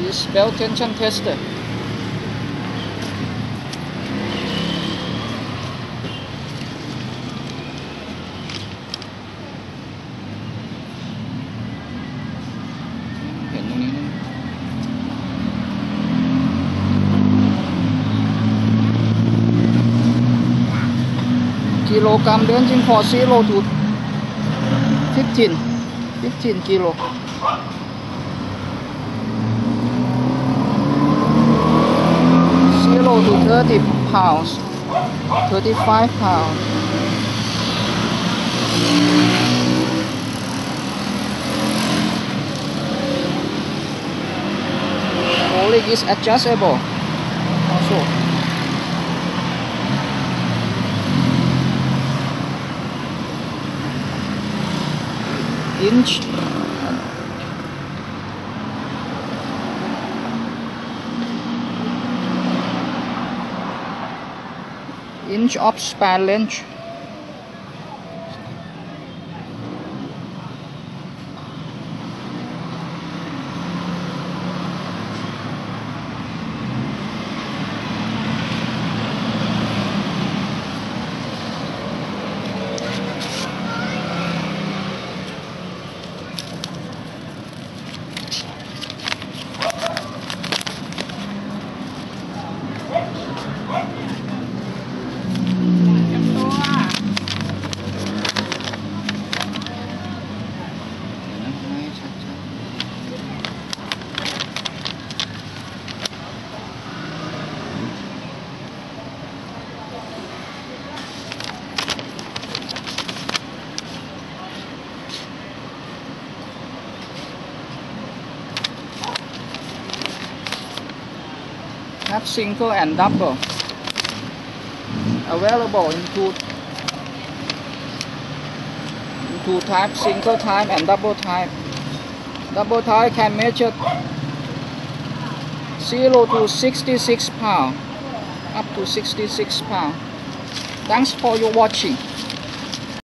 This belt tension tester. Kilogram ranging for 0 to 15 kilo. 0 to 30 pounds, 35 pounds. Cowling is adjustable also. Inch of span length. Have single and double available in two types, single type and double type. Double type can measure 0 to 66 pounds, up to 66 pounds. Thanks for your watching.